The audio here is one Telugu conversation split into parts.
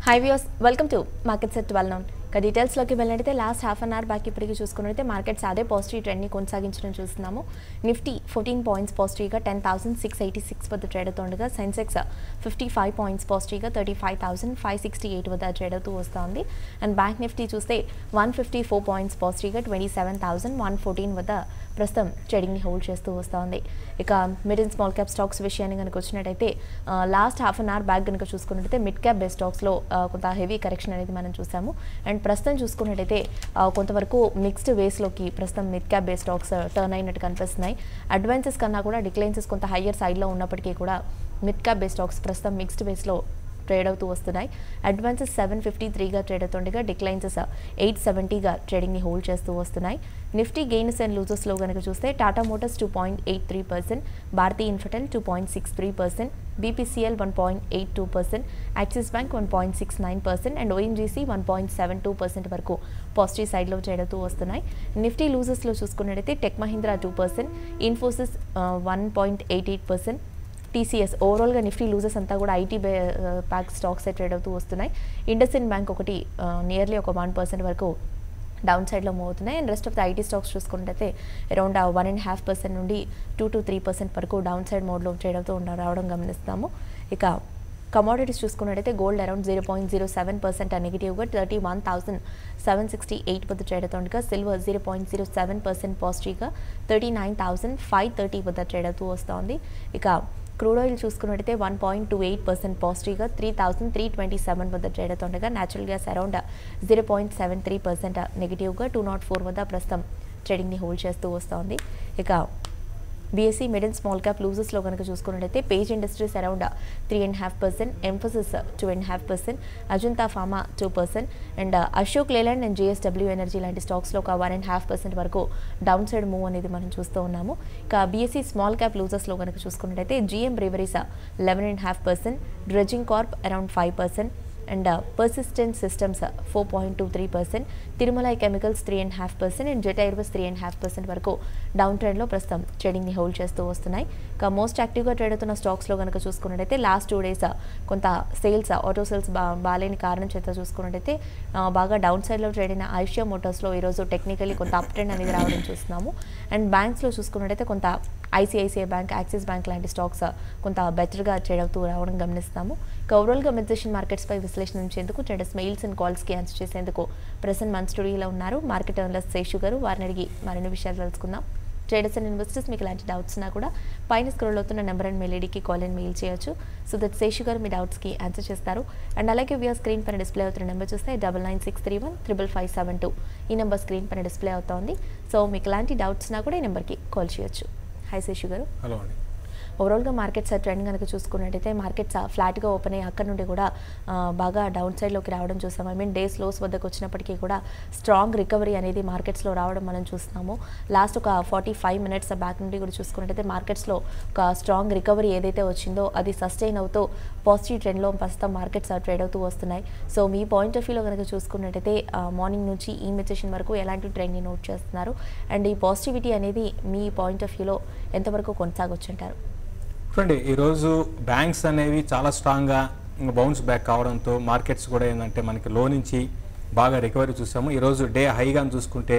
Hi viewers, welcome to Markets at 12 noon. Details లోకి వెళ్ళినట్లయితే last half an hour back ఇప్పటికి చూసుకున్నట్లయితే మార్కెట్స్ అదే పాజిటివ్ ట్రెండ్ ని కొనసాగించడం చూస్తున్నాము. నిఫ్టీ 14 పాయింట్స్ పాజిటివ్ గా 10686 వద్ద ట్రేడ్ అవుతుండగా సెన్సెక్స్ 55 పాయింట్స్ పాజిటివ్ గా 35568 వద్ద ట్రేడ్ అవుతూ వస్తుంది. అండ్ బ్యాంక్ నిఫ్టీ చూస్తే 154 పాయింట్స్ పాజిటివ్ గా 27114 వద్ద ప్రస్తుతం ట్రేడింగ్ ని హోల్డ్ చేస్తూ వస్తుంది. ఇక mid and small cap stocks విషయాన్ని కనుక వచ్చినట్లయితే last half an hour back కనుక చూసుకున్నట్లయితే మిడ్ క్యాప్ బేస్ స్టాక్స్ లో కొంత హెవీ కరెక్షన్ అనేది మనం చూసాము. అండ్ ప్రస్తుతం చూసుకున్నట్లయితే కొంతవరకు మిక్స్డ్ వేస్లోకి ప్రస్తుతం mid cap base stocks turn అయినట్టు కనిపిస్తున్నాయి. అడ్వాన్సెస్ కన్నా కూడా డిక్లైన్సెస్ కొంత హయ్యర్ సైడ్లో ఉన్నప్పటికీ కూడా మిడ్ క్యాప్ బేస్ స్టాక్స్ ప్రస్తుతం మిక్స్డ్ వేస్లో ట్రేడ్ అవుతూ వస్తున్నాయి. అడ్వాన్సెస్ 753గా ట్రేడ్ అవుతుండగా డిక్లైన్సెస్ 870గా ట్రేడింగ్ని హోల్డ్ చేస్తూ వస్తున్నాయి. నిఫ్టీ గెయిన్స్ అండ్ లూజెస్లో కనుక చూస్తే Tata Motors 2.83%, Bharti Infratel 2.63%, BPCL 1.82%, Axis Bank 1.69% and ONGC 1.72% వరకు పాజిటివ్ సైడ్లో ట్రేడ్ అవుతూ వస్తున్నాయి. నిఫ్టీ లూజెస్లో చూసుకున్నట్లయితే టెక్ మహీంద్రా 2%, ఇన్ఫోసిస్ 1.88%, TCS ఓవరాల్గా నిఫ్టీ లూజెస్ అంతా కూడా ఐటీ ప్యాక్ స్టాక్స్ ట్రేడ్ అవుతూ వస్తున్నాయి. ఇండస్ఇండ్ బ్యాంక్ ఒకటి నియర్లీ ఒక 1% వరకు డౌన్ సైడ్లో మూవ్ అవుతున్నాయి. And rest of the IT stocks చూసుకుంటే అరౌండ్ 1.5% నుండి 2 to 3% వరకు డౌన్ సైడ్ మోడ్లో ట్రేడ్ అవుతూ రావడం గమనిస్తాము. ఇక కమోడిటీస్ చూసుకున్నట్టయితే గోల్డ్ అరౌండ్ 0.07% నెగిటివ్గా 31,768 వద్ద ట్రేడ్ అవుతుండగా సిల్వర్ 0.07% పాజిటివ్గా 39,530 వద్ద ట్రేడ్ అవుతూ వస్తోంది. ఇక క్రూడ్ ఆయిల్ చూసుకున్నట్టయితే 1.28% పాజిటివ్గా 3,327 వద్ద ట్రేడ్ అవుతుండగా న్యాచురల్ గ్యాస్ అరౌండ్ 0.73% నెగిటివ్గా 204 వద్ద ప్రస్తుతం ట్రేడింగ్ని హోల్డ్ చేస్తూ వస్తోంది. ఇక BSE mid and small cap లూజెస్లో కనుక చూసుకున్నట్టయితే Page Industries around 3.5%, Mphasis 2.5%, Ajanta Pharma 2% and Ashok Leyland and JSW Energy లాంటి స్టాక్స్లో ఒక 1.5% వరకు డౌన్ సైడ్ మూవ్ అనేది మనం చూస్తూ ఉన్నాము. ఇక BSE స్మాల్ క్యాప్ లూజెస్లో కనుక చూసుకున్నట్టయితే GM Breweries 11.5%, Dredging Corp around 5% and Persistent Systems 4.23%, Tirumalai Chemicals 3.5% and Jet Airways 3.5% వరకు డౌన్ ట్రెండ్లో ప్రస్తుతం ట్రేడింగ్ని హోల్డ్ చేస్తూ వస్తున్నాయి. ఇక మోస్ట్ యాక్టివ్గా ట్రేడ్ అవుతున్న స్టాక్స్లో కనుక చూసుకున్నట్టయితే లాస్ట్ 2 days కొంత సేల్స్ ఆటో సేల్స్ బాగాలేని కారణం చేత చూసుకున్నట్టయితే బాగా డౌన్ సైడ్లో ట్రేడ్ అయిన ఐషియా మోటార్స్లో ఈరోజు టెక్నికలీ కొంత అప్ ట్రెండ్ అనేది రావడం చూస్తున్నాము. అండ్ బ్యాంక్స్లో చూసుకున్నట్టయితే కొంత ICICI బ్యాంక్, యాక్సిస్ బ్యాంక్ లాంటి స్టాక్స్ కొంత బెటర్గా ట్రేడ్ అవుతూ రావడం గమనిస్తాము. ఇక ఓవరాల్గా మెన్సేషన్ మార్కెట్స్పై విశ్లేషణ ఉంచేందుకు ట్రేడర్స్ మెయిల్స్ అండ్ కాల్స్కి ఆన్సర్ చేసేందుకు ప్రెసెంట్ మన స్టూడియోలో ఉన్నారు మార్కెట్ అనలిస్ట్ శేషు గారు. వారిని అడిగి మరిన్ని విషయాలు తెలుసుకుందాం. ట్రేడర్స్ అండ్ ఇన్వెస్టర్స్ మీకు ఇలాంటి డౌట్స్ ఉన్నా కూడా పైన స్క్రోల్ అవుతున్న నెంబర్ అండ్ మెయిల్ ఐడికి కాల్ అండ్ మెయిల్ చేయొచ్చు. సో దట్ శేషు గారు మీ డౌట్స్కి ఆన్సర్ చేస్తారు. అండ్ అలాగే వ్యూయర్ స్క్రీన్ పైన డిస్ప్లే అవుతున్న నెంబర్ చూస్తే 9963155572 ఈ నెంబర్ స్క్రీన్ పైన డిస్ప్లే అవుతోంది. సో మీకు ఇలాంటి డౌట్స్ ఉన్నా కూడా ఈ నెంబర్కి కాల్ చేయొచ్చు. హాయ్ శేషు గారు. హలో అండి. ఓవరాల్గా మార్కెట్స్ ట్రెండ్ కనుక చూసుకున్నట్టయితే మార్కెట్స్ ఫ్లాట్గా ఓపెన్ అయ్యి అక్కడ నుండి కూడా బాగా డౌన్ సైడ్లోకి రావడం చూస్తాం. డేస్ లోస్ వద్దకు వచ్చినప్పటికీ కూడా స్ట్రాంగ్ రికవరీ అనేది మార్కెట్స్లో రావడం మనం చూస్తున్నాము. లాస్ట్ ఒక 45 minutes బ్యాక్ నుండి కూడా చూసుకున్నట్టయితే మార్కెట్స్లో ఒక స్ట్రాంగ్ రికవరీ ఏదైతే వచ్చిందో అది సస్టైన్ అవుతూ పాజిటివ్ ట్రెండ్లో ప్రస్తుతం మార్కెట్స్ ట్రేడ్ అవుతూ వస్తున్నాయి. సో మీ పాయింట్ ఆఫ్ వ్యూలో కనుక చూసుకున్నట్టయితే మార్నింగ్ నుంచి ఈ మెసేషన్ వరకు ఎలాంటి ట్రెండ్ని నోట్ చేస్తున్నారు అండ్ ఈ పాజిటివిటీ అనేది మీ పాయింట్ ఆఫ్ వ్యూలో ఎంతవరకు కొనసాగొచ్చుంటారు? చూడండి, ఈరోజు బ్యాంక్స్ అనేవి చాలా స్ట్రాంగ్గా బౌన్స్ బ్యాక్ కావడంతో మార్కెట్స్ కూడా ఏంటంటే మనకి లో నుంచి బాగా రికవరీ చూసాము. ఈరోజు డే హైగా చూసుకుంటే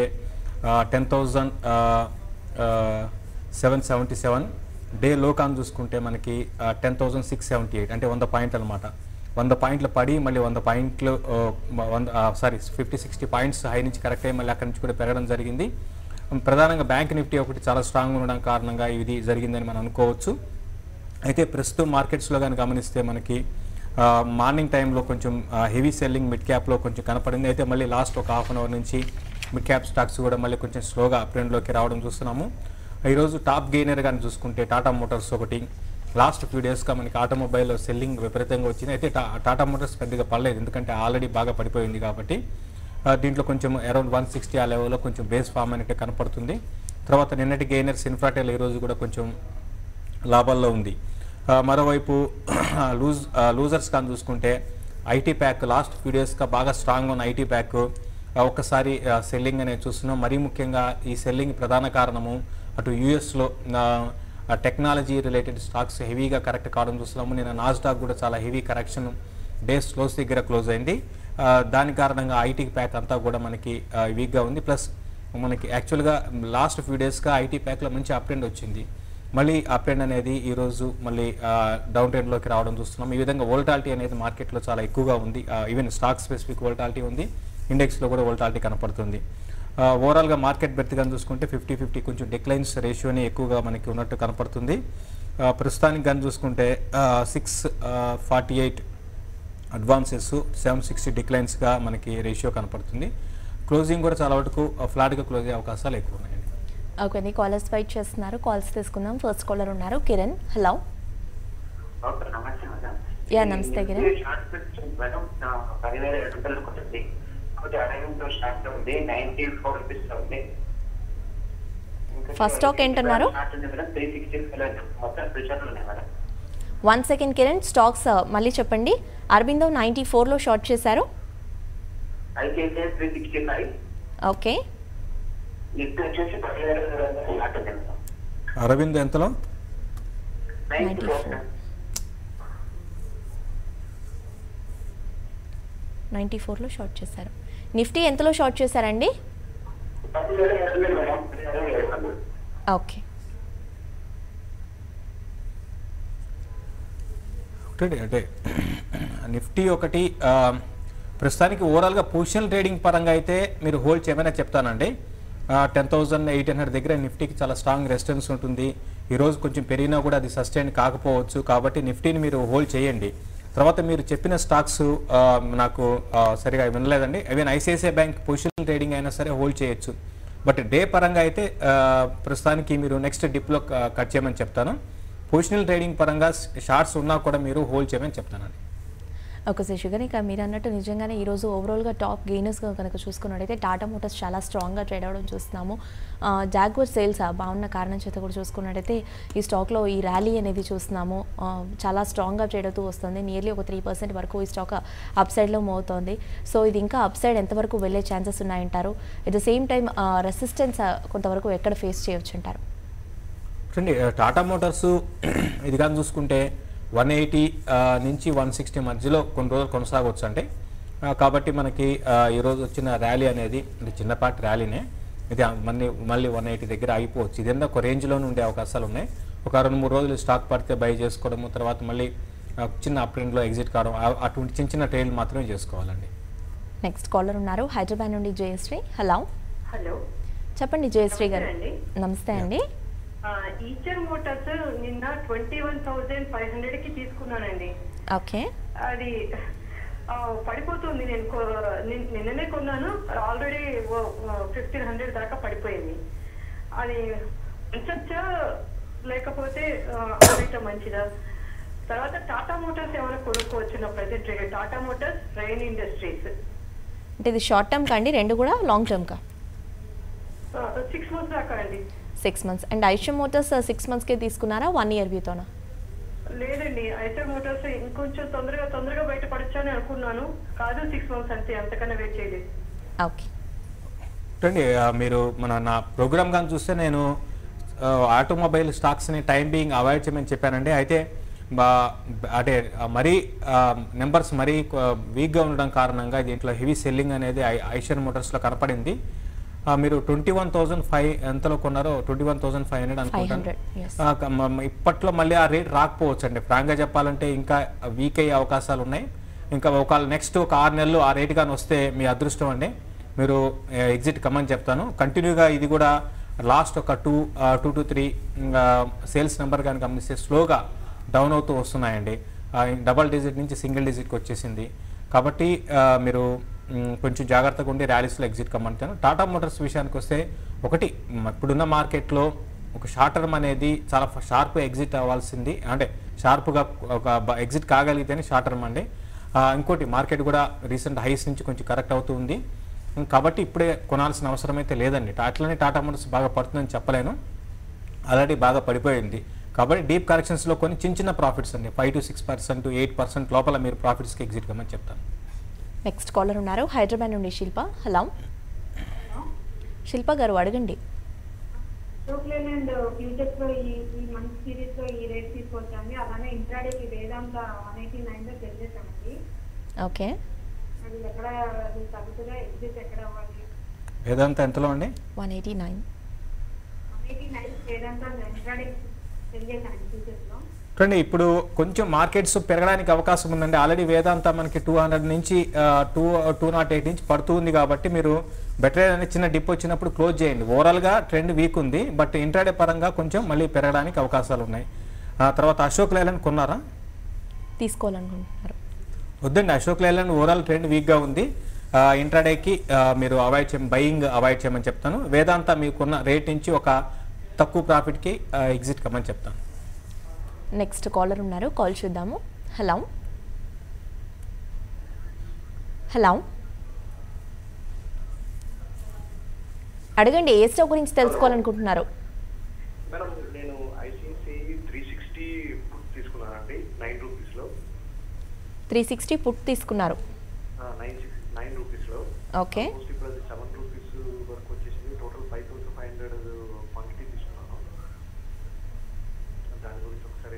10,777, డే లోకాన్ చూసుకుంటే మనకి 10,678, అంటే 100 పాయింట్లు అనమాట. 100 పాయింట్లు పడి మళ్ళీ 100 పాయింట్లు 50-60 పాయింట్స్ హై నుంచి కరెక్ట్ అయ్యి మళ్ళీ అక్కడి నుంచి కూడా పెరగడం జరిగింది. ప్రధానంగా బ్యాంక్ నిఫ్టీ ఒకటి చాలా స్ట్రాంగ్ ఉండడం కారణంగా ఇది జరిగిందని మనం అనుకోవచ్చు. అయితే ప్రస్తుతం మార్కెట్స్లో కానీ గమనిస్తే మనకి మార్నింగ్ టైంలో కొంచెం హెవీ సెల్లింగ్ మిడ్ క్యాప్లో కొంచెం కనపడింది. అయితే మళ్ళీ లాస్ట్ ఒక హాఫ్ అన్ అవర్ నుంచి మిడ్ క్యాప్ స్టాక్స్ కూడా మళ్ళీ కొంచెం స్లోగా అప్ ట్రెండ్లోకి రావడం చూస్తున్నాము. ఈరోజు టాప్ గెయినర్ కానీ చూసుకుంటే టాటా మోటార్స్ ఒకటి. లాస్ట్ ఫ్యూ డేస్గా మనకి ఆటోమొబైల్ సెల్లింగ్ విపరీతంగా వచ్చింది. అయితే టాటా మోటార్స్ పెద్దగా పడలేదు, ఎందుకంటే ఆల్రెడీ బాగా పడిపోయింది కాబట్టి. దీంట్లో కొంచెం అరౌండ్ 160 ఆ లెవెల్లో కొంచెం బేస్ ఫామ్ అనేది కనపడుతుంది. తర్వాత నిన్నటి గెయినర్స్ ఇన్ఫ్రాటెల్ ఈరోజు కూడా కొంచెం లాభాల్లో ఉంది. మరోవైపు లూజర్స్ కానీ చూసుకుంటే ఐటీ ప్యాక్ లాస్ట్ ఫ్యూ డేస్గా బాగా స్ట్రాంగ్ ఉన్న ఐటీ ప్యాక్ ఒక్కసారి సెల్లింగ్ అనేది చూస్తున్నాం. మరీ ముఖ్యంగా ఈ సెల్లింగ్ ప్రధాన కారణము అటు యూఎస్లో టెక్నాలజీ రిలేటెడ్ స్టాక్స్ హెవీగా కరెక్ట్ కావడం చూస్తున్నాము. నిన్న నాస్డాక్ కూడా చాలా హెవీ కరెక్షన్ డే స్లోస్ దగ్గర క్లోజ్ అయింది. దాని కారణంగా ఐటీ ప్యాక్ అంతా కూడా మనకి వీక్గా ఉంది. ప్లస్ మనకి యాక్చువల్గా లాస్ట్ ఫ్యూ డేస్గా ఐటీ ప్యాక్లో మంచి అప్ ట్రెండ్ వచ్చింది. మళ్ళీ అప్ ట్రెండ్ అనేది ఈరోజు మళ్ళీ డౌన్ ట్రెండ్లోకి రావడం చూస్తున్నాం. ఈ విధంగా వోల్టాలిటీ అనేది మార్కెట్లో చాలా ఎక్కువగా ఉంది. ఈవెన్ స్టాక్ స్పెసిఫిక్ వోల్టాలిటీ ఉంది, ఇండెక్స్లో కూడా వోల్టాలిటీ కనపడుతుంది. ఓవరాల్గా మార్కెట్ బెర్త్గా చూసుకుంటే 50-50 కొంచెం డిక్లైన్స్ రేషియోని ఎక్కువగా మనకి ఉన్నట్టు కనపడుతుంది. ప్రస్తుతానికి కానీ చూసుకుంటే 648 అడ్వాన్సెస్, 760 డిక్లైన్స్గా మనకి రేషియో కనపడుతుంది. క్లోజింగ్ కూడా చాలా వరకు ఫ్లాట్గా క్లోజ్ అయ్యే అవకాశాలు ఎక్కువ ఉన్నాయండి. ఓకే అండి, కాలర్స్ వెయిట్ చేస్తున్నారు. కాల్స్ తీసుకుందాం. ఫస్ట్ కాలర్ ఉన్నారు కిరణ్. హలో. యా నమస్తే కిరణ్. ఫస్ట్ స్టాక్ ఏంటన్నారు? 1 సెకండ్ కిరణ్, స్టాక్స్ మళ్ళీ చెప్పండి. అరబిందో 94లో షార్ట్ చేశారు. ఓకే. అరవింద్ ఎంతలో? 94లో షార్ట్ చేశారు. నిఫ్టీ ఎంతలో షార్ట్ చేశారండి? ఓకే. అంటే నిఫ్టీ ఒకటి ప్రస్తుతానికి ఓవరాల్గా పొజిషనల్ ట్రేడింగ్ పరంగా అయితే మీరు హోల్డ్ చేయమని చెప్తానండి. 10,800 దగ్గర నిఫ్టీకి చాలా స్ట్రాంగ్ రెసిస్టెన్స్ ఉంటుంది. ఈరోజు కొంచెం పెరిగినా కూడా అది సస్టైన్ కాకపోవచ్చు. కాబట్టి నిఫ్టీని మీరు హోల్డ్ చేయండి. తర్వాత మీరు చెప్పిన స్టాక్స్ నాకు సరిగా వినలేదండి. Even ICICI bank positional trading అయినా సరే హోల్డ్ చేయొచ్చు. బట్ డే పరంగా అయితే ప్రస్తుతానికి మీరు నెక్స్ట్ డిప్లో కట్ చేయమని చెప్తాను. పొజిషనల్ ట్రేడింగ్ పరంగా షార్ట్స్ ఉన్నా కూడా మీరు హోల్డ్ చేయమని చెప్తానండి. ఓకే శశి గారు, ఇక మీరు అన్నట్టు నిజంగానే ఈరోజు ఓవరాల్గా టాప్ గెయినర్స్గా కనుక చూసుకున్నట్టయితే టాటా మోటార్స్ చాలా స్ట్రాంగ్గా ట్రేడ్ అవ్వడం చూస్తున్నాము. జాగ్వర్ సేల్స్ బాగున్న కారణం చేత కూడా చూసుకున్నట్టయితే ఈ స్టాక్లో ఈ ర్యాలీ అనేది చూస్తున్నాము. చాలా స్ట్రాంగ్గా ట్రేడ్ అవుతూ వస్తుంది. నియర్లీ ఒక 3% వరకు ఈ స్టాక్ అప్ సైడ్లో మూవ్ అవుతుంది. సో ఇది ఇంకా అప్ సైడ్ ఎంతవరకు వెళ్ళే ఛాన్సెస్ ఉన్నాయంటారు? At the same time resistance కొంతవరకు ఎక్కడ ఫేస్ చేయవచ్చు అంటారు? చూడండి, టాటా మోటార్స్ ఇది కానీ చూసుకుంటే 180 నుంచి 160 మధ్యలో కొన్ని రోజులు కొనసాగవచ్చు అంటే. కాబట్టి మనకి ఈరోజు వచ్చిన ర్యాలీ అనేది అంటే చిన్నపాటి ర్యాలీనే, ఇది మళ్ళీ 180 దగ్గర అయిపోవచ్చు. ఇదంతా ఒక రేంజ్లోనే ఉండే అవకాశాలు ఉన్నాయి. ఒక 2-3 రోజులు స్టాక్ పడితే బై చేసుకోవడము, తర్వాత మళ్ళీ చిన్న అప్ ట్రెండ్లో ఎగ్జిట్ కావడం, అటువంటి చిన్న ట్రేడ్లు మాత్రమే చేసుకోవాలండి. నెక్స్ట్ కాలర్ ఉన్నారు హైదరాబాద్ నుండి జయశ్రీ. హలో. హలో చెప్పండి జయశ్రీ గారు. నమస్తే అండి. ఈచర్ మోటార్స్ నిన్న 21,500కి తీసుకున్నానండి. ఓకే. అది పడిపోతుంది. నిన్ననే కొన్నాను, ఆల్రెడీ 1,500 దాకా పడిపోయింది. అది ఉంచచ్చా లేకపోతే మంచిదా? తర్వాత టాటా మోటార్స్ ఏమైనా కొనుక్కోవచ్చు నా present rate? Tata Motors, Rain Industries. అంటే ఇది షార్ట్ టర్మ్ కండి, రెండు కూడా లాంగ్ టర్మ్ కా? 6 months దాకా అండి. 6 months. అండ్ ఐషర్ మోటార్స్ 6 monthsకే తీసుకున్నారా, 1 year వ్యూతోనా? లేదండి, ఐషర్ మోటార్స్ ఇంకొంచెం తొందరగా బయటపడొచ్చని అనుకున్నాను. కాదు 6 months అంతే, అంతకన్నా వెయిట్ చేయలేదు. ఓకే. చూడండి, మీరు నా ప్రోగ్రామ్ కానీ చూస్తే నేను ఆటోమొబైల్ స్టాక్స్ని టైం బీయింగ్ అవాయిడ్ చేయమని చెప్పానండి. అయితే అంటే మరీ నెంబర్స్ మరీ వీక్గా ఉండడం కారణంగా దీంట్లో హెవీ సెల్లింగ్ అనేది ఐషర్ మోటార్స్లో కనపడింది. మీరు 21,500 ఎంతలో కొన్నారో 21,500 అనుకుంటాను. ఇప్పట్లో మళ్ళీ ఆ రేట్ రాకపోవచ్చు అండి. ఫ్రాంక్గా చెప్పాలంటే ఇంకా వీక్ అయ్యే అవకాశాలు ఉన్నాయి. ఇంకా ఒకవేళ నెక్స్ట్ ఒక 6 నెలలు ఆ రేట్ కానీ వస్తే మీ అదృష్టం అండి. మీరు ఎగ్జిట్ కమ్మని చెప్తాను. కంటిన్యూగా ఇది కూడా లాస్ట్ ఒక 2 to 3 సేల్స్ నెంబర్ కానీ గమనిస్తే స్లోగా డౌన్ అవుతూ వస్తున్నాయండి. డబల్ డిజిట్ నుంచి సింగిల్ డిజిట్కి వచ్చేసింది. కాబట్టి మీరు కొంచెం జాగ్రత్తగా ఉండి ర్యాలీస్లో ఎగ్జిట్ కమ్మంటాను. టాటా మోటార్స్ విషయానికి వస్తే ఒకటి, ఇప్పుడున్న మార్కెట్లో ఒక షార్ట్ టర్మ్ అనేది చాలా షార్ప్గా ఎగ్జిట్ అవ్వాల్సింది, అంటే షార్ప్గా ఒక ఎగ్జిట్ కాగలిగితేనే షార్ట్ టర్మ్ అండి. ఇంకోటి, మార్కెట్ కూడా రీసెంట్ హైస్ నుంచి కొంచెం కరెక్ట్ అవుతూ ఉంది. కాబట్టి ఇప్పుడే కొనాల్సిన అవసరం అయితే లేదండి. అట్లనే టాటా మోటార్స్ బాగా పడుతుందని చెప్పలేను, ఆల్రెడీ బాగా పడిపోయింది. కాబట్టి డీప్ కరెక్షన్స్లో కొన్ని చిన్న ప్రాఫిట్స్ అండి, 5 to 6%, 8% లోపల మీరు ప్రాఫిట్స్కి ఎగ్జిట్ కమ్మని చెప్తాను. నెక్స్ట్ కాలర్ ఉన్నారు హైదరాబాద్ నుండి శిల్ప. హలో శిల్ప గారు, అడగండి. ఫ్యూచర్స్ లో ఈ మంత్ సిరీస్ లో ఈ రేట్ తీసుకొచ్చాము. అలానే ఇంట్రాడేకి వేదాంత 189 లో చేసేసామండి. ఓకే. అది ఎక్కడ అది తగ్గుతుందా ఎగ్జిట్ ఎక్కడ అవ్వాలి? వేదాంత ఎంతలో అండి? 189. 189 వేదాంత ఇంట్రాడే సెల్ చేశాను ఫ్యూచర్స్లో. చూడండి ఇప్పుడు కొంచెం మార్కెట్స్ పెరగడానికి అవకాశం ఉందండి. ఆల్రెడీ వేదాంత మనకి 200 నుంచి 208 నుంచి పడుతూ ఉంది కాబట్టి మీరు బెటర్ అనే చిన్న డిప్ వచ్చినప్పుడు క్లోజ్ చేయండి. ఓవరాల్గా ట్రెండ్ వీక్ ఉంది, బట్ ఇంట్రాడే పరంగా కొంచెం మళ్ళీ పెరగడానికి అవకాశాలు ఉన్నాయి. తర్వాత అశోక్ లేలాండ్ కొన్నారా? తీసుకోవాలనుకుంటున్నారు? వద్దండి, అశోక్ లేలాండ్ ఓవరాల్ ట్రెండ్ వీక్గా ఉంది. ఇంట్రాడేకి మీరు అవాయిడ్ చేయమని, బయింగ్ అవాయిడ్ చేయమని చెప్తాను. వేదాంత మీకున్న రేట్ నుంచి ఒక తక్కువ ప్రాఫిట్కి ఎగ్జిట్ కమ్మని చెప్తాను. నెక్స్ట్ కాలర్ ఉన్నారు, కాల్ చూద్దాము. హలో హలో, అడగండి ఏ స్టాక్ గురించి తెలుసుకోవాలనుకుంటున్నారు? మేడం నేను ఐసిఐసిఐ 360 పుట్ తీసుకున్నానండి 9 రూపీస్లో. 360 పుట్ తీసుకున్నారు? 9 రూపీస్లో. ఓకే. ఇప్పుడు అది 7 రూపీస్ వరకు వచ్చేసింది. టోటల్ 5500 క్వాంటిటీ తీసుకున్నాను. దాని గురించి ఒకసారి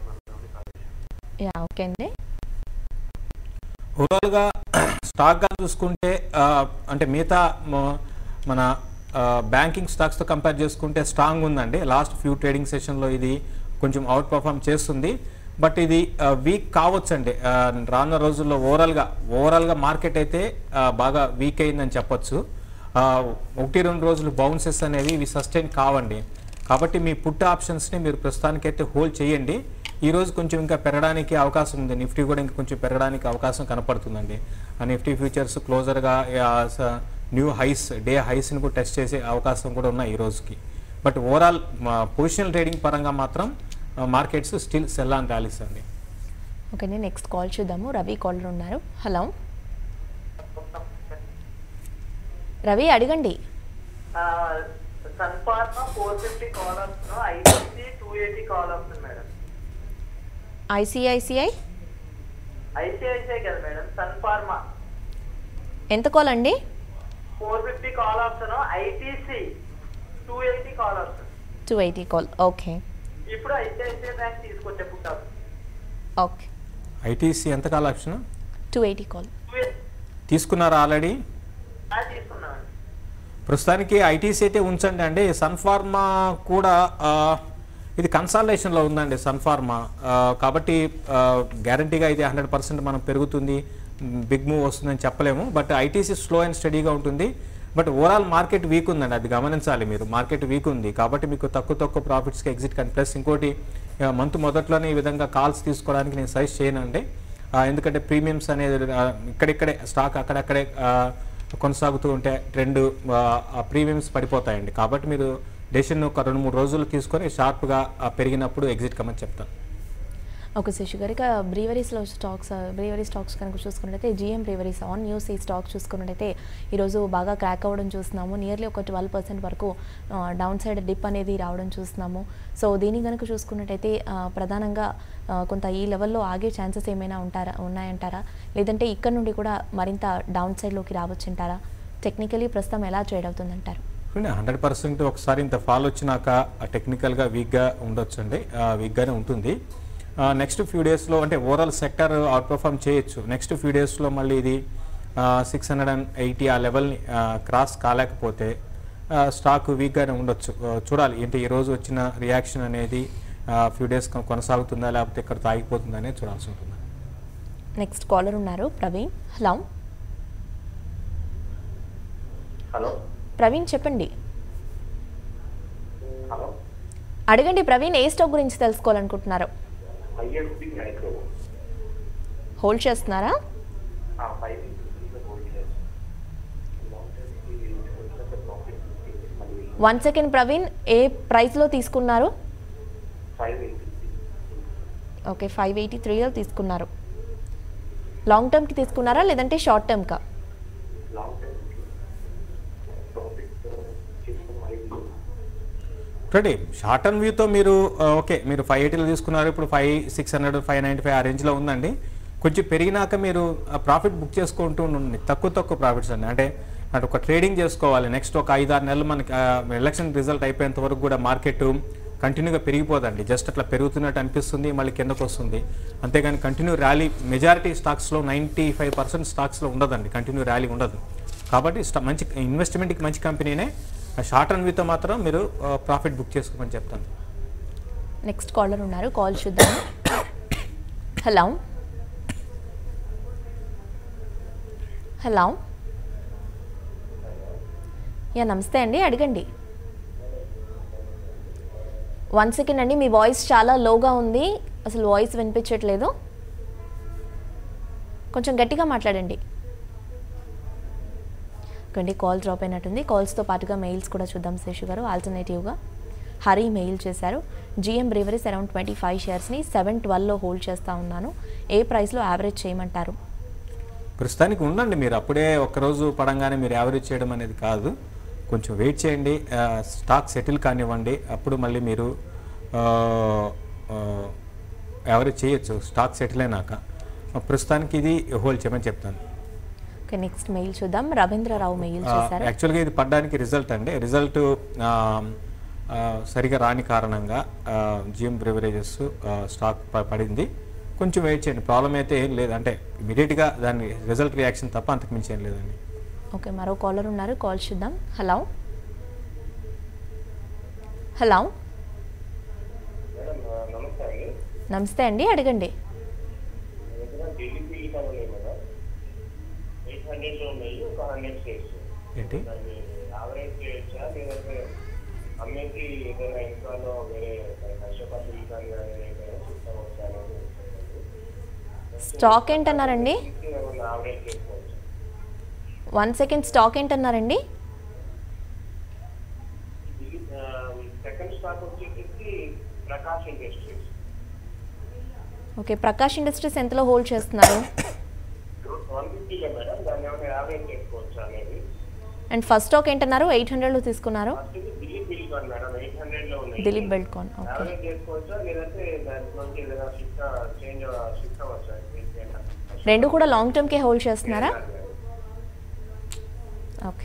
యా ఓకే అండి. ఓవరాల్గా స్టాక్గా చూసుకుంటే అంటే మిగతా మన బ్యాంకింగ్ స్టాక్స్తో కంపేర్ చేసుకుంటే స్ట్రాంగ్ ఉందండి. లాస్ట్ ఫ్యూ ట్రేడింగ్ సెషన్లో ఇది కొంచెం అవుట్ పర్ఫామ్ చేస్తుంది, బట్ ఇది వీక్ కావచ్చండి రానున్న రోజుల్లో. ఓవరాల్గా మార్కెట్ అయితే బాగా వీక్ అయిందని చెప్పొచ్చు. 1-2 రోజులు బౌన్సెస్ అనేవి ఇవి సస్టైన్ కావండి. కాబట్టి మీ పుట్ ఆప్షన్స్ని మీరు ప్రస్తుతానికైతే హోల్డ్ చేయండి. ఈరోజు కొంచెం ఇంకా పెరగడానికి అవకాశం ఉంది. నిఫ్టీ కూడా ఇంకా కొంచెం పెరగడానికి అవకాశం కనపడుతుందండి. ఆ నిఫ్టీ ఫ్యూచర్స్ క్లోజర్గా న్యూ హైస్, డే హైస్ని కూడా టెస్ట్ చేసే అవకాశం కూడా ఉన్నాయి ఈ రోజుకి. బట్ ఓవరాల్ పొజిషనల్ ట్రేడింగ్ పరంగా మాత్రం markets still sell and rallies అండి. ఓకే అండి, నెక్స్ట్ కాల్ చూద్దాము. రవి కాలర్ ఉన్నారు. హలో రవి, అడగండి. Sun Pharma 450 call option, ICICI 280 call option madam. ICICI కదా మేడం. సన్ఫార్మా ఎంత కాల్ అండి? 450 call option, ITC 280 call option. 280 call. Okay. ఇప్పుడు ఐసిఐసిఐ బ్యాంక్ తీసుకొచ్చే పుట్టారు. ఓకే. ఐటీసీ ఎంత కాల్ ఆప్షన్? 280 కాల్ తీసుకున్నారా ఆల్రెడీ? తీసుకున్నాను. ప్రస్తుతానికి ఐటీసీ అయితే ఉంచండి అండి. సన్ఫార్మా కూడా ఇది కన్సాలిడేషన్లో ఉందండి సన్ఫార్మా. కాబట్టి గ్యారంటీగా ఇది 100% మనం పెరుగుతుంది, బిగ్ మూవ్ వస్తుందని చెప్పలేము. బట్ ఐటీసీ స్లో అండ్ స్టడీగా ఉంటుంది. బట్ ఓవరాల్ మార్కెట్ వీక్ ఉందండి, అది గమనించాలి మీరు. మార్కెట్ వీక్ ఉంది కాబట్టి మీకు తక్కువ ప్రాఫిట్స్కి ఎగ్జిట్ కానీ. ప్లస్ ఇంకోటి మంత్ మొదట్లోనే ఈ విధంగా కాల్స్ తీసుకోవడానికి నేను సజెస్ట్ చేయనండి. ఎందుకంటే ప్రీమియమ్స్ అనేది ఇక్కడిక్కడే స్టాక్ అక్కడక్కడే కొనసాగుతూ ఉంటే ట్రెండ్ ప్రీమియమ్స్ పడిపోతాయండి. కాబట్టి మీరు డెసిషన్ ఒక 2-3 రోజులు తీసుకొని షార్ప్గా పెరిగినప్పుడు ఎగ్జిట్ కమని చెప్తాను. ఓకే శశి గారు, ఇక బ్రీవరీ స్టాక్స్ కనుక చూసుకున్నట్టయితే జిఎం బ్రీవరీస్ ఆన్ న్యూస్ ఈ స్టాక్ చూసుకున్నట్టయితే ఈరోజు బాగా క్రాక్ అవ్వడం చూస్తున్నాము. నియర్లీ ఒక 12% వరకు డౌన్ సైడ్ డిప్ అనేది రావడం చూస్తున్నాము. సో దీన్ని కనుక చూసుకున్నట్టయితే ప్రధానంగా కొంత ఈ లెవెల్లో ఆగే ఛాన్సెస్ ఏమైనా ఉన్నాయంటారా, లేదంటే ఇక్కడ నుండి కూడా మరింత డౌన్ సైడ్లోకి రావచ్చంటారా? టెక్నికలీ ప్రస్తుతం ఎలా ట్రేడ్ అవుతుందంటారు? 100% ఒకసారి ఇంత ఫాల్ వచ్చినాక టెక్నికల్గా వీక్గా ఉండొచ్చండి, వీక్గానే ఉంటుంది. నెక్స్ట్ ఫ్యూ డేస్లో అంటే ఓవరాల్ సెక్టర్ అవుట్ పర్ఫామ్ చేయొచ్చు. నెక్స్ట్ ఫ్యూ డేస్లో మళ్ళీ ఇది 680 ఆ లెవెల్ని క్రాస్ కాలేకపోతే స్టాక్ వీక్గానే ఉండొచ్చు. చూడాలి ఏంటి ఈరోజు వచ్చిన రియాక్షన్ అనేది ఫ్యూ డేస్ కొనసాగుతుందా లేకపోతే ఇక్కడ తాగిపోతుందా అనేది చూడాల్సి ఉంటుంది. నెక్స్ట్ కాలర్ ఉన్నారు, ప్రవీణ్. హలో హలో ప్రవీణ్, చెప్పండి. హలో అడగండి ప్రవీణ్, ఏ స్టాక్ గురించి తెలుసుకోవాలనుకుంటున్నారు? ఐఎస్బి మైక్రో హోల్డ్ చేస్తున్నారా? 5 1 సెకండ్ ప్రవీణ్, ఏ ప్రైస్లో తీసుకున్నారు? 580. ఓకే, 583లో తీసుకున్నారు. లాంగ్ టర్మ్కి తీసుకున్నారా లేదంటే షార్ట్ టర్మ్కా? లాంగ్ టర్మ్ ప్రాఫిట్ చేసుకుని రెడీ. షార్ట్ టర్మ్ వ్యూతో మీరు ఓకే, మీరు 580లో తీసుకున్నారు, ఇప్పుడు 5600 595 ఆ రేంజ్లో ఉందండి. కొంచెం పెరిగినాక మీరు ప్రాఫిట్ బుక్ చేసుకుంటూ ఉండండి, తక్కువ ప్రాఫిట్స్ అండి. అంటే ఒక ట్రేడింగ్ చేసుకోవాలి. నెక్స్ట్ ఒక 5-6 నెలలు మనకి ఎలక్షన్ రిజల్ట్ అయిపోయేంత వరకు కూడా మార్కెట్ కంటిన్యూగా పెరిగిపోదండి, జస్ట్ అట్లా పెరుగుతున్నట్టు అనిపిస్తుంది, మళ్ళీ కిందకు వస్తుంది. అంతేగాని కంటిన్యూ ర్యాలీ మెజారిటీ స్టాక్స్లో 95% స్టాక్స్లో ఉండదండి, కంటిన్యూ ర్యాలీ ఉండదు. కాబట్టి మంచి ఇన్వెస్ట్మెంట్కి మంచి కంపెనీనే, షార్ట్ రన్ విత్ మాత్రం మీరు ప్రాఫిట్ బుక్ చేసుకోమని చెప్తాను. నెక్స్ట్ కాలర్ ఉన్నారు, కాల్ చూద్దాం. హలో హలో, యా నమస్తే అండి, అడగండి. 1 సెకండ్ అండి, మీ వాయిస్ చాలా లోగా ఉంది, అసలు వాయిస్ వినిపించట్లేదు, కొంచెం గట్టిగా మాట్లాడండి. కండి కాల్ డ్రాప్ అయినట్టుంది. కాల్స్తో పాటుగా మెయిల్స్ కూడా చూద్దాం శేషు గారు. ఆల్టర్నేటివ్గా హరి మెయిల్ చేశారు, జిఎం బ్రీవరీస్ అరౌండ్ 25 షేర్స్ని 712లో హోల్డ్ చేస్తూ ఉన్నాను, ఏ ప్రైస్లో యావరేజ్ చేయమంటారు? ప్రస్తుతానికి ఉండండి, మీరు అప్పుడే ఒక్కరోజు పడంగానే మీరు యావరేజ్ చేయడం అనేది కాదు, కొంచెం వెయిట్ చేయండి, స్టాక్ సెటిల్ కానివ్వండి, అప్పుడు మళ్ళీ మీరు యావరేజ్ చేయొచ్చు స్టాక్ సెటిల్ అయినాక. ప్రస్తుతానికి ఇది హోల్డ్ చేయమని చెప్తాను. ఓకే, నెక్స్ట్ మెయిల్ చూద్దాం. రవీంద్రరావు మెయిల్ చేశారు. యాక్చువల్గా ఇది పడడానికి రిజల్ట్ అండి, రిజల్ట్ సరిగా రాని కారణంగా జిఎం బ్రివరేజెస్ స్టాక్ పడింది, కొంచెం వెయిట్ చేయండి, ప్రాబ్లం అయితే ఏం లేదు, అంటే ఇమీడియట్గా దాని రిజల్ట్ రియాక్షన్ తప్ప అంతకు మించి ఏం లేదండి. ఓకే, మరో కాలర్ ఉన్నారు, కాల్ చూద్దాం. హలో హలో, నమస్తే అండి, అడగండి. ఏంటి స్టాక్ ఏంటన్నారండి? 1 సెకండ్, స్టాక్ ఏంటన్నారండి? ఓకే, ప్రకాష్ ఇండస్ట్రీస్ ఎంతలో హోల్డ్ చేస్తున్నారు? అండ్ ఫస్ట్ స్టాక్ ఏంటన్నారు? 800లో తీసుకున్నారు. దిలీప్ బిల్డ్కాన్. ఓకే, రెండు కూడా లాంగ్ టర్మ్కే హోల్డ్ చేస్తున్నారా? ఓకే,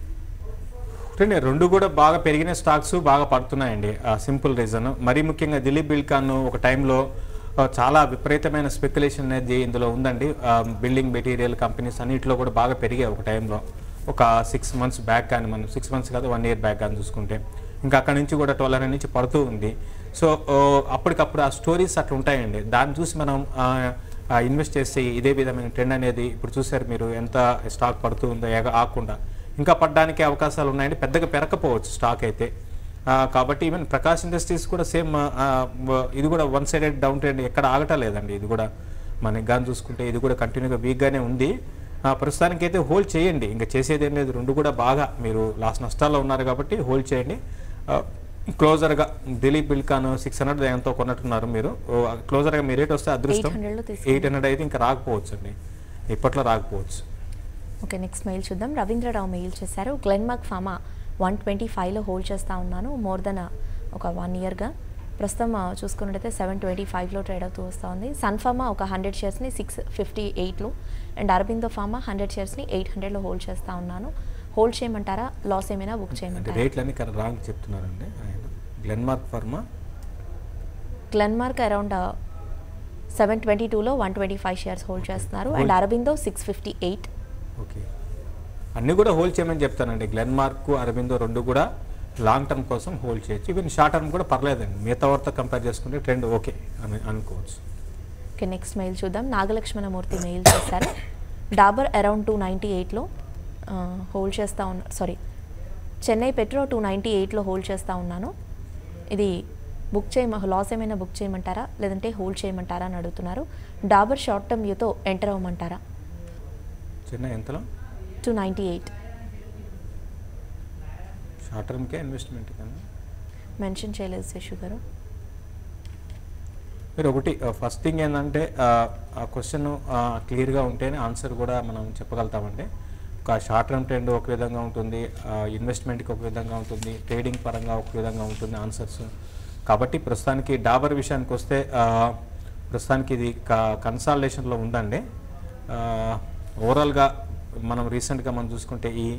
అంటే రెండు కూడా బాగా పెరిగిన స్టాక్స్ బాగా పడుతున్నాయండి, సింపుల్ రీజన్. మరీ ముఖ్యంగా దిలీప్ బిల్డ్కాన్ ఒక టైంలో చాలా విపరీతమైన స్పెక్యులేషన్ అనేది ఇందులో ఉందండి, బిల్డింగ్ మెటీరియల్ కంపెనీస్ అన్నింటిలో కూడా బాగా పెరిగాయి ఒక టైంలో, ఒక 6 మంత్స్ బ్యాక్ కానీ, మనం 6 మంత్స్ కాదు 1 ఇయర్ బ్యాక్ కానీ చూసుకుంటే, ఇంకా అక్కడ నుంచి కూడా 1200 నుంచి పడుతూ ఉంది. సో అప్పటికప్పుడు ఆ స్టోరీస్ అట్లా ఉంటాయండి, దాన్ని చూసి మనం ఇన్వెస్ట్ చేస్తే ఇదే విధమైన ట్రెండ్ అనేది ఇప్పుడు చూసారు మీరు, ఎంత స్టాక్ పడుతూ ఉందో ఆకుండా, ఇంకా పడడానికి అవకాశాలు ఉన్నాయండి, పెద్దగా పెరగకపోవచ్చు స్టాక్ అయితే. కాబట్టి ఈవెన్ ప్రకాష్ ఇండస్ట్రీస్ కూడా సేమ్, ఇది కూడా 1 సైడెడ్ డౌన్ ట్రెండ్, ఎక్కడ ఆగటం లేదండి, ఇది కూడా మనకి కానీ చూసుకుంటే ఇది కూడా కంటిన్యూగా వీక్గానే ఉంది. ప్రస్తుతానికి అయితే హోల్డ్ చేయండి, ఇంకా చేసేది ఏం లేదు, రెండు కూడా బాగా మీరు లాస్ట్ నష్టాల్లో ఉన్నారు కాబట్టి హోల్డ్ చేయండి. క్లోజర్గా దిలీప్ బిల్డ్కాన్ 600 ఎంతో కొన్నట్టున్నారు మీరు, క్లోజర్గా మీ రేట్ వస్తే అదృష్టం, 800 అయితే ఇంకా రాకపోవచ్చు అండి, ఇప్పట్లో రాకపోవచ్చు. ఓకే, నెక్స్ట్ మెయిల్ చూద్దాం. రవీంద్రరావు మెయిల్ చేశారు, గ్లెన్మార్క్ ఫార్మా 125లో హోల్డ్ చేస్తూ ఉన్నాను, మోర్ దెన్ ఒక 1 ఇయర్గా. ప్రస్తుతం చూసుకున్నట్టయితే 725లో ట్రేడ్ అవుతూ వస్తూ ఉంది. సన్ ఫార్మా ఒక 100 షేర్స్ని 658లో, అండ్ అరబిందో ఫార్మా 100 షేర్స్ని 800లో హోల్డ్ చేస్తూ ఉన్నాను. హోల్డ్ చేయమంటారా, లాస్ ఏమైనా బుక్ చేయమంటారా? రేట్లన్నీ రాంగ్ చెప్తున్నారండి ఆయన. గ్లెన్మార్క్ ఫార్మా, గ్లెన్మార్క్ అరౌండ్ 722లో 125 షేర్స్ హోల్డ్ చేస్తున్నారు, అండ్ అరబిందో 658. ఓకే, అన్నీ కూడా హోల్డ్ చేయమని చెప్తానండి, గ్లెన్మార్క్ అరబిందో రెండు కూడా లాంగ్ టర్మ్ కోసం హోల్డ్ చేయొచ్చు, ఈవెన్ షార్ట్ టర్మ్ కూడా పర్లేదండి, మిగతా వారితో కంపేర్ చేసుకుంటే ట్రెండ్ ఓకే అని అనుకోవచ్చు. ఓకే, నెక్స్ట్ మెయిల్ చూద్దాం. నాగలక్ష్మణమూర్తి మెయిల్ చేశారు, డాబర్ అరౌండ్ 298లో హోల్డ్ చేస్తూ ఉన్నా, సారీ చెన్నై పెట్రో 298లో హోల్డ్ చేస్తూ ఉన్నాను, ఇది బుక్ లాస్ ఏమైనా బుక్ చేయమంటారా లేదంటే హోల్డ్ చేయమంటారా అని అడుగుతున్నారు. డాబర్ షార్ట్ టర్మ్ వ్యూతో ఎంటర్ అవ్వమంటారా? చెన్నై ఎంతలో? 298. షార్ట్ టర్మ్కే ఇన్వెస్ట్మెంట్ కన్నా మెన్షన్ చేయలేదు శేషు గారు. మీరు ఒకటి ఫస్ట్ థింగ్ ఏంటంటే ఆ క్వశ్చన్ క్లియర్గా ఉంటేనే ఆన్సర్ కూడా మనం చెప్పగలుగుతామండి. ఒక షార్ట్ టర్మ్ ట్రెండ్ ఒక విధంగా ఉంటుంది, ఇన్వెస్ట్మెంట్కి ఒక విధంగా ఉంటుంది, ట్రేడింగ్ పరంగా ఒక విధంగా ఉంటుంది ఆన్సర్స్. కాబట్టి ప్రస్తుతానికి డాబర్ విషయానికి వస్తే ప్రస్తుతానికి ఇది కన్సాలిడేషన్లో ఉందండి. ఓవరాల్గా మనం రీసెంట్గా మనం చూసుకుంటే ఈ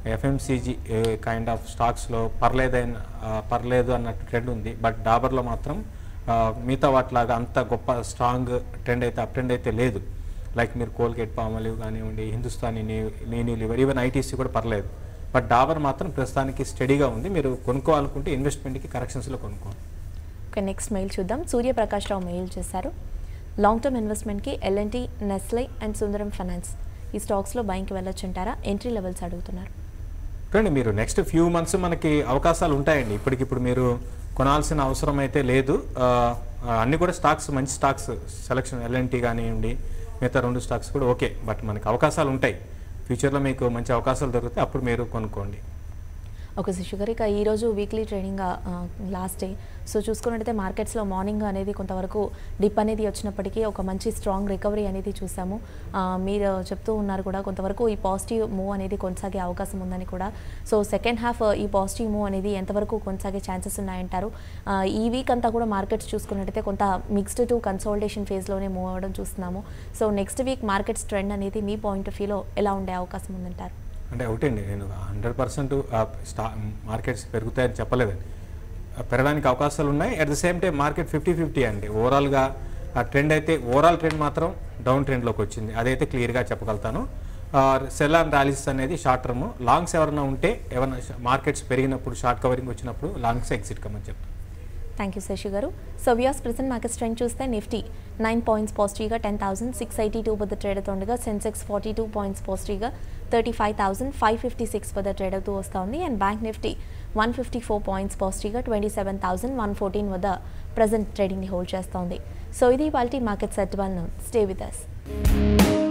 ఎఫ్ఎంసీజీ కైండ్ ఆఫ్ స్టాక్స్లో పర్లేదు అన్నట్టు ట్రెండ్ ఉంది. బట్ డాబర్లో మాత్రం మిగతా వాటిలాగా అంత గొప్ప స్ట్రాంగ్ ట్రెండ్ అయితే అప్ ట్రెండ్ అయితే లేదు. లైక్ మీరు కోల్గేట్ పామోలివ్ కానివ్వండి, హిందుస్థానీ లీవర్, ఈవెన్ ఐటీసీ కూడా పర్లేదు. బట్ డాబర్ మాత్రం ప్రస్తుతానికి స్టడీగా ఉంది. మీరు కొనుక్కోవాలనుకుంటే ఇన్వెస్ట్మెంట్కి కరెక్షన్స్లో కొనుక్కోవాలి. ఓకే, నెక్స్ట్ మెయిల్ చూద్దాం. సూర్యప్రకాష్ రావు మెయిల్ చేశారు. లాంగ్ టర్మ్ ఇన్వెస్ట్మెంట్కి ఎల్ఎన్టీ, నెస్లే అండ్ సుందరం ఫైనాన్స్ ఈ స్టాక్స్లో బయింగ్కి వెళ్ళొచ్చు అంటారా? ఎంట్రీ లెవెల్స్ అడుగుతున్నారు. చూడండి, మీరు నెక్స్ట్ ఫ్యూ మంత్స్ మనకి అవకాశాలు ఉంటాయండి. ఇప్పటికిప్పుడు మీరు కొనాల్సిన అవసరం అయితే లేదు. అన్నీ కూడా స్టాక్స్ మంచి స్టాక్స్ సెలక్షన్, ఎల్ఎన్టీ కానివ్వండి, మిగతా 2 స్టాక్స్ కూడా ఓకే. బట్ మనకి అవకాశాలు ఉంటాయి. ఫ్యూచర్లో మీకు మంచి అవకాశాలు దొరికితే అప్పుడు మీరు కొనుక్కోండి. ఓకే శశి గారు, ఇక ఈరోజు weekly trading last day. So చూసుకున్నట్టయితే మార్కెట్స్లో మార్నింగ్ అనేది కొంతవరకు డిప్ అనేది వచ్చినప్పటికీ ఒక మంచి స్ట్రాంగ్ రికవరీ అనేది చూసాము. మీరు చెప్తూ ఉన్నారు కూడా కొంతవరకు ఈ పాజిటివ్ మూవ్ అనేది కొనసాగే అవకాశం ఉందని కూడా. సో సెకండ్ హాఫ్ ఈ పాజిటివ్ మూవ్ అనేది ఎంతవరకు కొనసాగే ఛాన్సెస్ ఉన్నాయంటారు? ఈ వీక్ అంతా కూడా మార్కెట్స్ చూసుకున్నట్టయితే కొంత మిక్స్డ్ టు కన్సాలిడేషన్ ఫేజ్లోనే మూవ్ అవ్వడం చూస్తున్నాము. So next week markets trend అనేది మీ పాయింట్ ఆఫ్ వ్యూలో ఎలా ఉండే అవకాశం ఉందంటారు? అంటే ఒకటండి, నేను 100% మార్కెట్స్ పెరుగుతాయని చెప్పలేదండి. పెరగడానికి అవకాశాలు ఉన్నాయి. At the same time market 50-50 అండి. ఓవరాల్గా ఆ ట్రెండ్ అయితే ఓవరాల్ ట్రెండ్ మాత్రం డౌన్ ట్రెండ్లోకి వచ్చింది. అదైతే క్లియర్గా చెప్పగలుగుతాను. సెల్ అండ్ ర్యాలీస్ అనేది షార్ట్ టర్మ్. లాంగ్స్ ఎవరైనా ఉంటే, ఏమైనా మార్కెట్స్ పెరిగినప్పుడు షార్ట్ కవరింగ్ వచ్చినప్పుడు లాంగ్స్ ఎగ్జిట్ కమ్మని చెప్తాను. థ్యాంక్ యూ శశి గారు. So views present market trend చూస్తే నిఫ్టీ 9 పాయింట్స్ పాజిటివ్గా 10,682 వద్ద ట్రేడ్ అవుతుండగా, సెన్సెక్స్ 42 పాయింట్స్ పాజిటివ్గా 35,556 వద్ద ట్రేడ్ అవుతూ వస్తూ ఉంది. అండ్ బ్యాంక్ నిఫ్టీ 154 పాయింట్స్ పాజిటివ్గా 27,114 వద్ద ప్రజెంట్ ట్రేడింగ్ని హోల్డ్ చేస్తోంది. సో ఇది ఇవాల్టి market set 1. Stay with us.